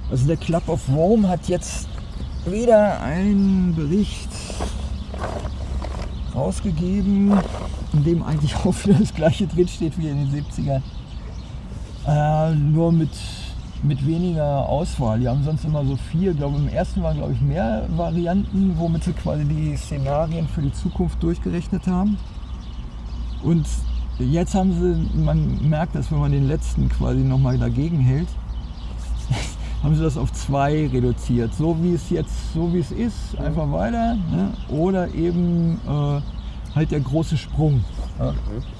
Also der Club of Rome hat jetzt wieder einen Bericht rausgegeben, in dem eigentlich auch wieder das gleiche drin steht wie in den 70ern. Nur mit weniger Auswahl. Die haben sonst immer so 4, glaube im ersten waren glaube ich mehr Varianten, womit sie quasi die Szenarien für die Zukunft durchgerechnet haben. Und jetzt haben sie, man merkt das, wenn man den letzten quasi nochmal dagegen hält, haben sie das auf 2 reduziert. So wie es jetzt, so wie es ist, einfach weiter. Ne? Oder eben halt der große Sprung. Ja.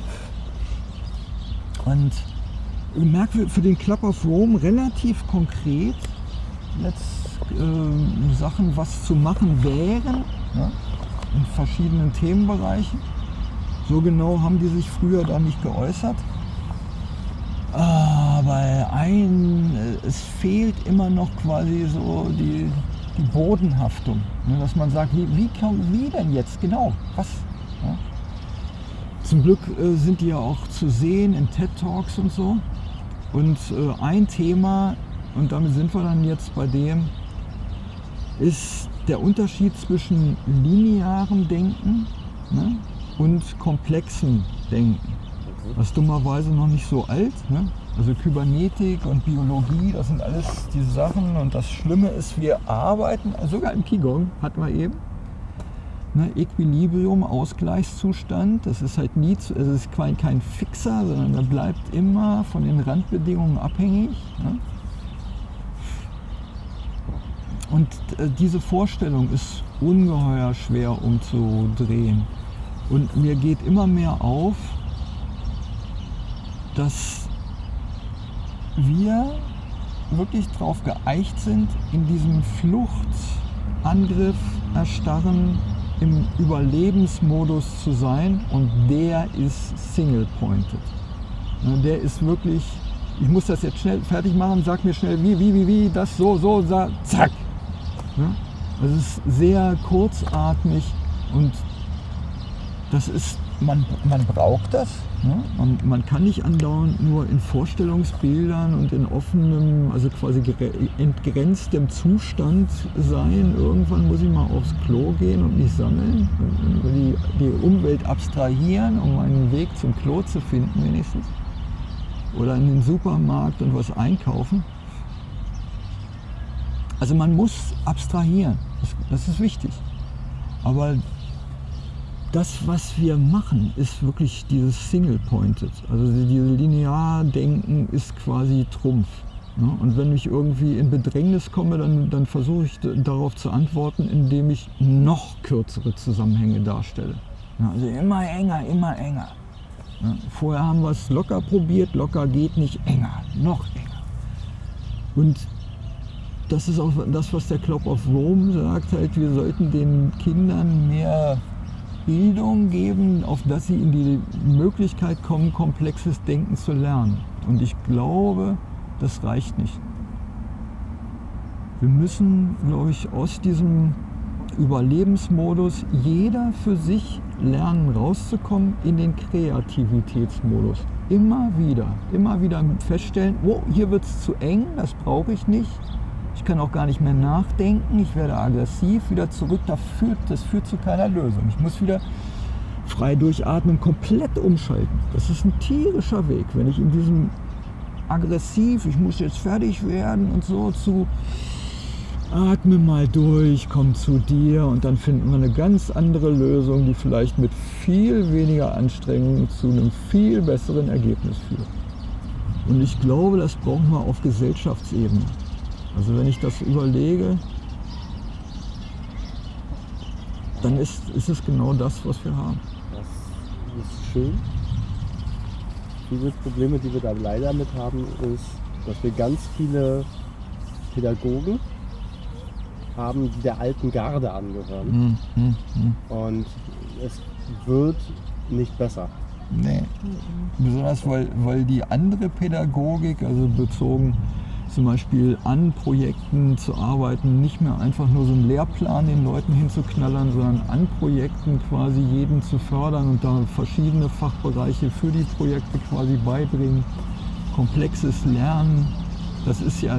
Und ich merke für den Club of Rome relativ konkret jetzt Sachen, was zu machen wären, ja, in verschiedenen Themenbereichen. So genau haben die sich früher da nicht geäußert. Aber es fehlt immer noch quasi so die Bodenhaftung. Ne, dass man sagt, wie denn jetzt genau? Was? Ja. Zum Glück sind die ja auch zu sehen in TED Talks und so. Und ein Thema, und damit sind wir dann jetzt bei dem, ist der Unterschied zwischen linearem Denken, ne, und komplexem Denken. Das ist dummerweise noch nicht so alt. Ne? Also Kybernetik und Biologie, das sind alles diese Sachen. Und das Schlimme ist, wir arbeiten, sogar im Qigong hatten wir eben, ne, Equilibrium, Ausgleichszustand. Das ist halt nie, es ist kein Fixer, sondern er bleibt immer von den Randbedingungen abhängig. Ne? Und diese Vorstellung ist ungeheuer schwer umzudrehen. Und mir geht immer mehr auf, dass wir wirklich darauf geeicht sind, in diesem Fluchtangriff, Erstarren, im Überlebensmodus zu sein, und der ist single-pointed. Der ist wirklich, ich muss das jetzt schnell fertig machen, sag mir schnell wie, das so, zack. Das ist sehr kurzatmig und das ist, man braucht das. Ne? Und man kann nicht andauernd nur in Vorstellungsbildern und in offenem, also quasi entgrenztem Zustand sein. Irgendwann muss ich mal aufs Klo gehen und mich sammeln und die Umwelt abstrahieren, um meinen Weg zum Klo zu finden wenigstens. Oder in den Supermarkt und was einkaufen. Also man muss abstrahieren, das ist wichtig. Aber das, was wir machen, ist wirklich dieses Single-Pointed. Also dieses Linear-Denken ist quasi Trumpf. Ne? Und wenn ich irgendwie in Bedrängnis komme, dann versuche ich darauf zu antworten, indem ich noch kürzere Zusammenhänge darstelle. Ja, also immer enger, immer enger. Ja, vorher haben wir es locker probiert, locker geht nicht, enger, noch enger. Und das ist auch das, was der Club of Rome sagt, halt, wir sollten den Kindern mehr Bildung geben, auf dass sie in die Möglichkeit kommen, komplexes Denken zu lernen. Und ich glaube, das reicht nicht. Wir müssen, glaube ich, aus diesem Überlebensmodus jeder für sich lernen, rauszukommen in den Kreativitätsmodus. Immer wieder feststellen, oh, hier wird es zu eng, das brauche ich nicht. Ich kann auch gar nicht mehr nachdenken, ich werde aggressiv, wieder zurück, das führt zu keiner Lösung. Ich muss wieder frei durchatmen, komplett umschalten. Das ist ein tierischer Weg, wenn ich in diesem aggressiv, ich muss jetzt fertig werden und so, zu atme mal durch, komm zu dir und dann finden wir eine ganz andere Lösung, die vielleicht mit viel weniger Anstrengung zu einem viel besseren Ergebnis führt. Und ich glaube, das brauchen wir auf Gesellschaftsebene. Also wenn ich das überlege, dann ist es genau das, was wir haben. Das ist schön. Viele Probleme, die wir da leider mit haben, ist, dass wir ganz viele Pädagogen haben, die der alten Garde angehören. Und es wird nicht besser. Nee. Besonders weil die andere Pädagogik, also bezogen zum Beispiel an Projekten zu arbeiten, nicht mehr einfach nur so einen Lehrplan den Leuten hinzuknallern, sondern an Projekten quasi jeden zu fördern und da verschiedene Fachbereiche für die Projekte quasi beibringen. Komplexes Lernen, das ist ja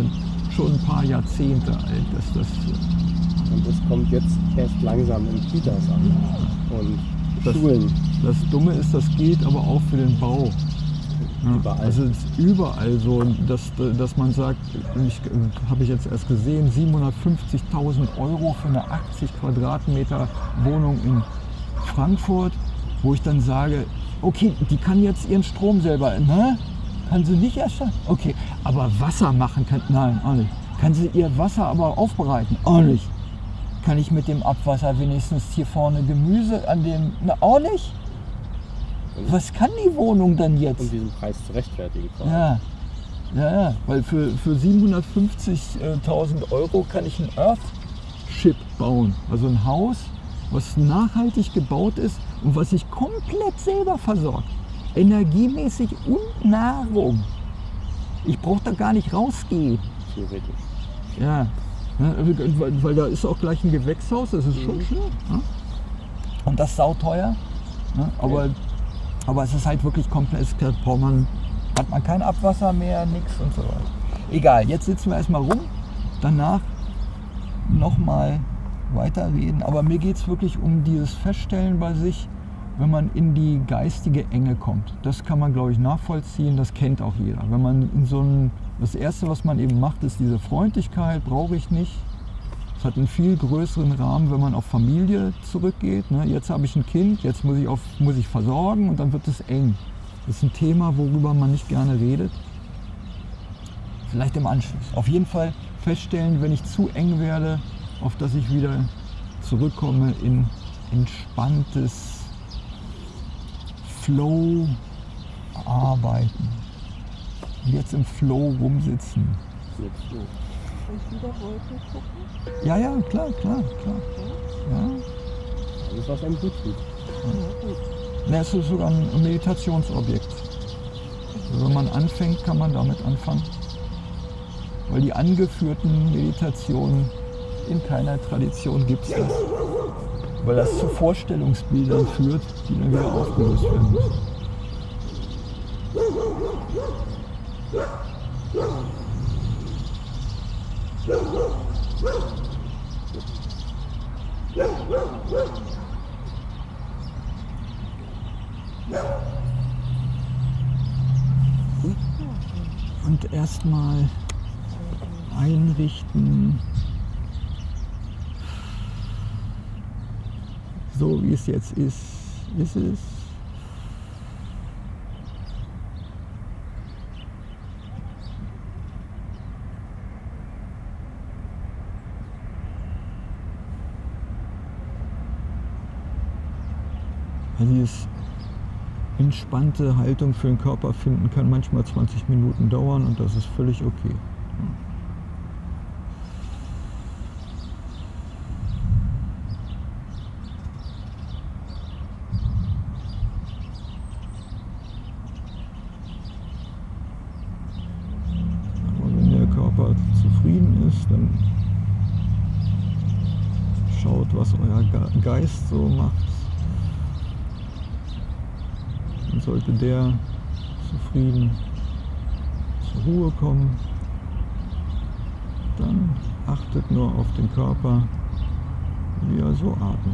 schon ein paar Jahrzehnte alt, dass das. Und das kommt jetzt erst langsam in Kitas an und Das- Schulen. Das Dumme ist, das gilt aber auch für den Bau. Ja, Überall. also es ist überall so, dass man sagt, habe ich jetzt erst gesehen, 750.000 € für eine 80 Quadratmeter Wohnung in Frankfurt, wo ich dann sage, okay, die kann jetzt ihren Strom selber, ne? Kann sie nicht erstellen? Okay, aber Wasser machen kann, nein, auch nicht. Kann sie ihr Wasser aber aufbereiten? Auch nicht. Kann ich mit dem Abwasser wenigstens hier vorne Gemüse an dem, na, auch nicht? Was kann die Wohnung denn jetzt? Um diesen Preis zu rechtfertigen. vor allem. Ja, ja, weil für 750.000 € kann ich ein Earthship bauen. Also ein Haus, was nachhaltig gebaut ist und was sich komplett selber versorgt. Energiemäßig und Nahrung. Ich brauche da gar nicht rausgehen. Theoretisch. Ja, ja, weil da ist auch gleich ein Gewächshaus, das ist schon schön. Ja? Und das ist sauteuer. Ja? Aber es ist halt wirklich komplett, hat man kein Abwasser mehr, nichts und so weiter. Egal, jetzt sitzen wir erstmal rum, danach nochmal weiterreden. Aber mir geht es wirklich um dieses Feststellen bei sich, wenn man in die geistige Enge kommt. Das kann man, glaube ich, nachvollziehen, das kennt auch jeder. Wenn man in so ein, das Erste, was man eben macht, ist diese Freundlichkeit, brauche ich nicht. Es hat einen viel größeren Rahmen, wenn man auf Familie zurückgeht. Ne? Jetzt habe ich ein Kind, jetzt muss ich versorgen und dann wird es eng. Das ist ein Thema, worüber man nicht gerne redet. Vielleicht im Anschluss. Auf jeden Fall feststellen, wenn ich zu eng werde, auf dass ich wieder zurückkomme in entspanntes Flow arbeiten. Und jetzt im Flow rumsitzen. Jetzt so. Und wieder Wolken gucken. Ja, klar. Ja. Alles, was einem gut tut. Ne, es ist sogar ein Meditationsobjekt. Also wenn man anfängt, kann man damit anfangen. Weil die angeführten Meditationen, in keiner Tradition gibt es das. Weil das zu Vorstellungsbildern führt, die dann wieder aufgelöst werden müssen. Und erstmal einrichten, so wie es jetzt ist es. Also dieses entspannte Haltung für den Körper finden kann manchmal 20 Minuten dauern und das ist völlig okay. Aber wenn der Körper zufrieden ist, dann schaut, was euer Geist so macht. Dann sollte der zufrieden zur Ruhe kommen. Dann achtet nur auf den Körper, wie er so atmet.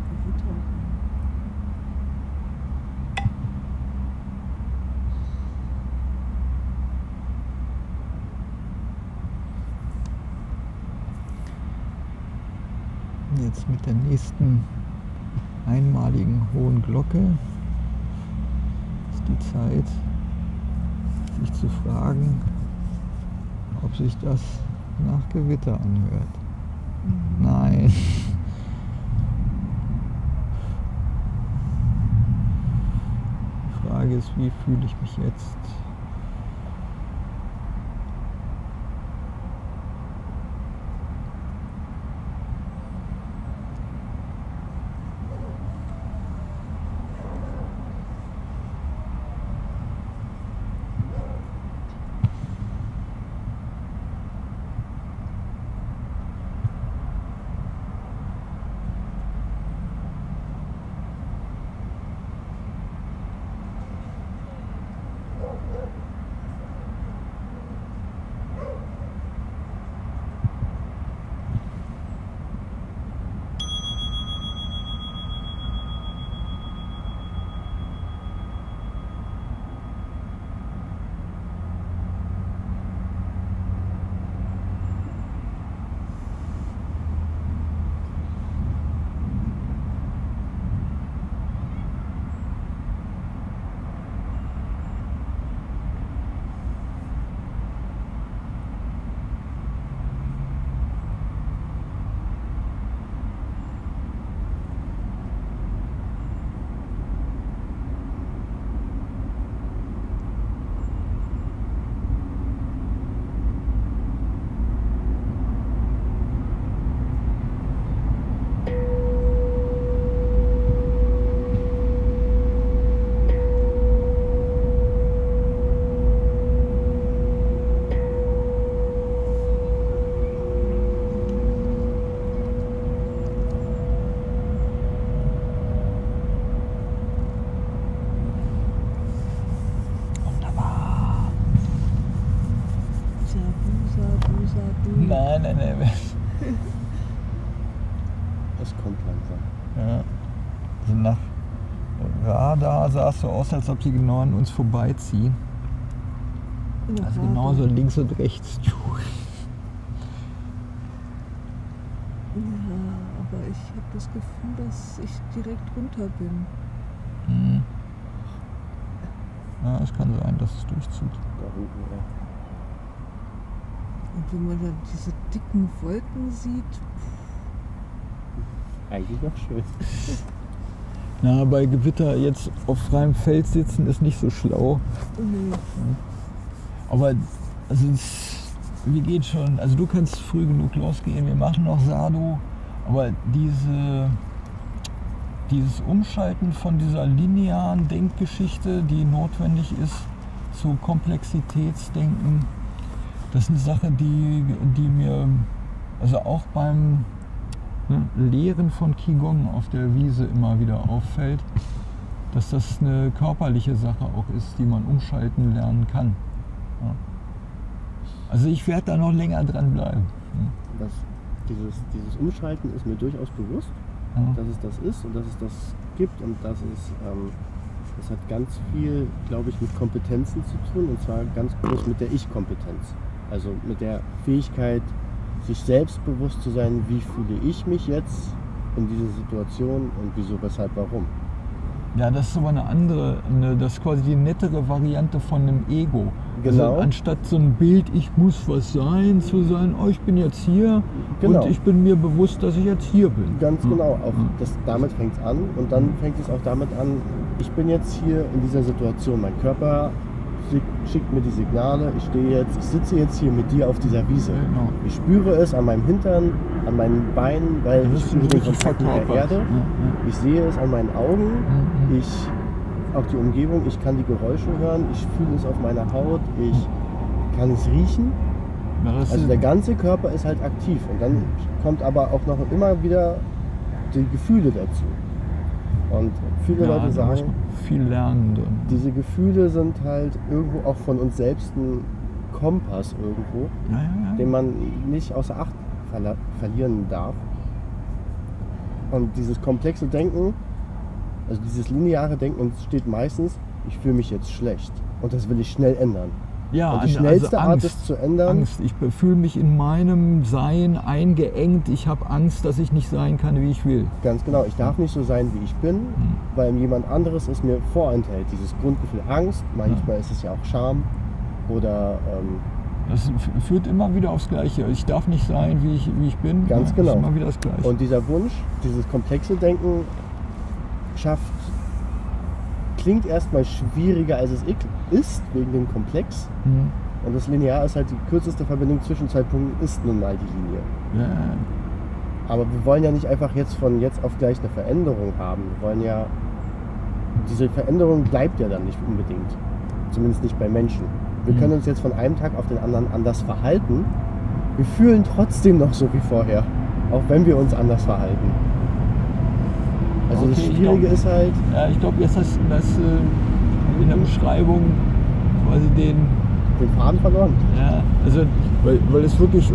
Gewitter. Jetzt mit der nächsten einmaligen hohen Glocke ist die Zeit, sich zu fragen, ob sich das nach Gewitter anhört. Nein. Die Frage ist, wie fühle ich mich jetzt? Nein, nein, nein. Es kommt langsam. Ja. Also nach Radar sah es so aus, als ob sie genau an uns vorbeiziehen. Also genauso links und rechts. Ja, aber ich habe das Gefühl, dass ich direkt runter bin. Hm. Ja, es kann sein, dass es durchzieht. Da unten, ja. Und wenn man dann diese dicken Wolken sieht, Eigentlich noch schön. Na, bei Gewitter jetzt auf freiem Feld sitzen ist nicht so schlau. nee. Aber also wir gehen schon, also du kannst früh genug losgehen, wir machen noch Sado, aber dieses Umschalten von dieser linearen Denkgeschichte, die notwendig ist, zu Komplexitätsdenken, das ist eine Sache, die mir also auch beim Lehren von Qigong auf der Wiese immer wieder auffällt, dass das eine körperliche Sache auch ist, die man umschalten lernen kann. Ja. Also ich werde da noch länger dran bleiben. Dieses Umschalten ist mir durchaus bewusst, Ja. dass es das ist und dass es das gibt und dass das hat ganz viel, glaube ich, mit Kompetenzen zu tun und zwar ganz groß mit der Ich-Kompetenz. Also mit der Fähigkeit, sich selbstbewusst zu sein, wie fühle ich mich jetzt in dieser Situation und wieso, weshalb, warum. Ja, das ist aber eine andere, das ist quasi die nettere Variante von einem Ego. Genau. Also anstatt so ein Bild, ich muss was sein, zu sein, oh, ich bin jetzt hier Genau. und ich bin mir bewusst, dass ich jetzt hier bin. Ganz genau, auch Ja. damit fängt es an und dann fängt es auch damit an, ich bin jetzt hier in dieser Situation, mein Körper schickt mir die Signale, ich sitze jetzt hier mit dir auf dieser Wiese. Genau. Ich spüre es an meinem Hintern, an meinen Beinen, weil Das ich ist spüre den richtig Kontakt mit der verkörpert. Erde. Ja, Ich sehe es an meinen Augen, Mhm. auch die Umgebung, ich kann die Geräusche hören, ich fühle es auf meiner Haut, ich kann es riechen. Ja, das Also ist- der ganze Körper ist halt aktiv und dann kommt aber auch noch immer wieder die Gefühle dazu. Und viele ja, Leute da muss sagen, man viel lernen. Dann. diese Gefühle sind halt irgendwo auch von uns selbst ein Kompass irgendwo, Ja, ja, ja. den man nicht außer Acht verlieren darf. Und dieses komplexe Denken, also dieses lineare Denken, entsteht meistens, ich fühle mich jetzt schlecht und das will ich schnell ändern. Ja, und die schnellste Art, es zu ändern. Angst. Ich fühle mich in meinem Sein eingeengt. Ich habe Angst, dass ich nicht sein kann, wie ich will. Ganz genau. Ich darf nicht so sein, wie ich bin, weil jemand anderes es mir vorenthält. Dieses Grundgefühl Angst, manchmal ist es ja auch Scham oder... das führt immer wieder aufs Gleiche. Ich darf nicht sein, wie ich bin. Ganz genau. Das ist immer wieder das Gleiche. Und dieser Wunsch, dieses komplexe Denken klingt erstmal schwieriger, als es ist, wegen dem Komplex. Und das Linear ist halt die kürzeste Verbindung zwischen zwei Punkten, ist nun mal die Linie. Ja. Aber wir wollen ja nicht einfach jetzt von jetzt auf gleich eine Veränderung haben. Wir wollen ja, diese Veränderung bleibt ja dann nicht unbedingt. Zumindest nicht bei Menschen. Wir können uns jetzt von einem Tag auf den anderen anders verhalten. Wir fühlen trotzdem noch so wie vorher, auch wenn wir uns anders verhalten. Also Okay, das Schwierige ist halt... Ja, ich glaube, jetzt hast du das in der Beschreibung quasi den Faden verloren. Ja, also weil es wirklich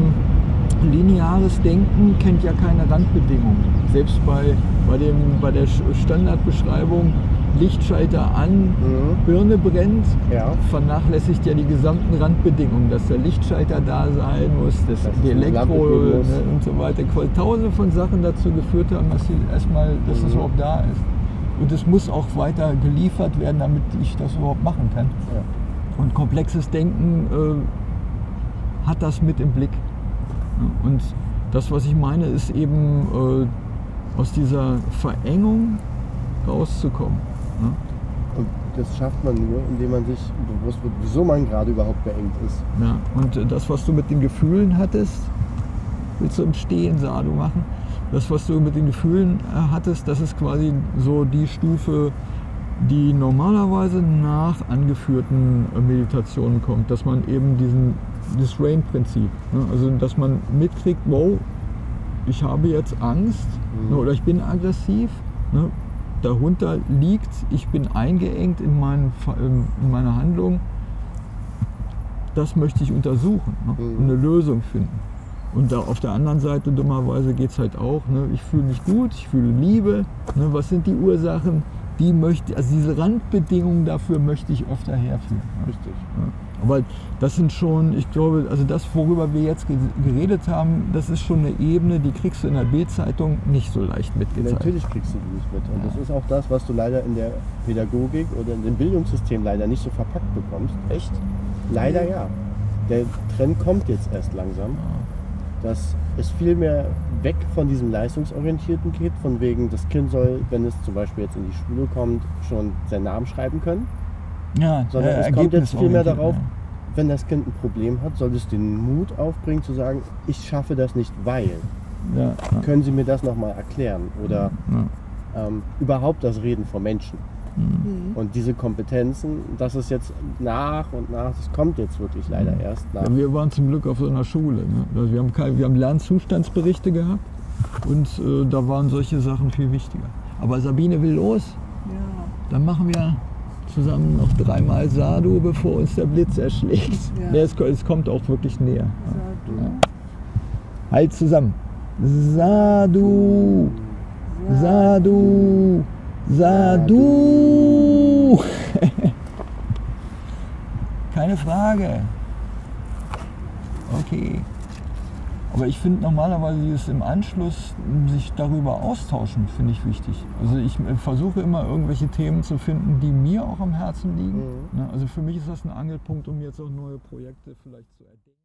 lineares Denken kennt ja keine Randbedingungen. Selbst bei der Standardbeschreibung Lichtschalter an, Birne brennt, vernachlässigt ja die gesamten Randbedingungen, dass der Lichtschalter da sein muss, dass die Elektro und so weiter. Tausende von Sachen dazu geführt haben, dass das überhaupt da ist. Und es muss auch weiter geliefert werden, damit ich das überhaupt machen kann. Ja. Und komplexes Denken hat das mit im Blick. Und das, was ich meine, ist eben aus dieser Verengung rauszukommen. Und das schafft man nur, indem man sich bewusst wird, wieso man gerade überhaupt beengt ist. Ja, und das, was du mit den Gefühlen hattest, willst du im Stehen Sadhu machen? Das, was du mit den Gefühlen hattest, das ist quasi so die Stufe, die normalerweise nach angeführten Meditationen kommt, dass man eben dieses Rain-Prinzip, also dass man mitkriegt, wow, ich habe jetzt Angst oder ich bin aggressiv, darunter liegt, ich bin eingeengt in meiner Handlung, das möchte ich untersuchen und eine Lösung finden. Und da auf der anderen Seite dummerweise geht es halt auch, ich fühle mich gut, ich fühle Liebe, was sind die Ursachen? Also diese Randbedingungen dafür möchte ich öfter herführen. Richtig. Ja. Aber das sind schon, ich glaube, also das, worüber wir jetzt geredet haben, das ist schon eine Ebene, die kriegst du in der Bild-Zeitung nicht so leicht mitgezeigt. Natürlich kriegst du die nicht mit. Und das ist auch das, was du leider in der Pädagogik oder in dem Bildungssystem leider nicht so verpackt bekommst. Echt? Leider ja. Der Trend kommt jetzt erst langsam. Dass es viel mehr weg von diesem Leistungsorientierten geht, von wegen, das Kind soll, wenn es zum Beispiel jetzt in die Schule kommt, schon seinen Namen schreiben können. Ja, sondern es kommt jetzt viel mehr darauf, wenn das Kind ein Problem hat, soll es den Mut aufbringen zu sagen, ich schaffe das nicht, weil. Können Sie mir das nochmal erklären? Oder überhaupt das Reden vor Menschen. Und diese Kompetenzen, das ist jetzt nach und nach, das kommt jetzt wirklich leider erst nach. Ja, wir waren zum Glück auf so einer Schule. Also wir haben Lernzustandsberichte gehabt und da waren solche Sachen viel wichtiger. Aber Sabine will los. Ja. Dann machen wir zusammen noch 3-mal Sadhu, bevor uns der Blitz erschlägt. Ja. Es kommt auch wirklich näher. Sadhu. Ja. Halt zusammen. Sadhu. Sadhu. Sadhu! Keine Frage. Okay. Aber ich finde normalerweise dieses im Anschluss sich darüber austauschen, finde ich wichtig. Also ich versuche immer irgendwelche Themen zu finden, die mir auch am Herzen liegen. Also für mich ist das ein Angelpunkt, um jetzt auch neue Projekte vielleicht zu entdecken.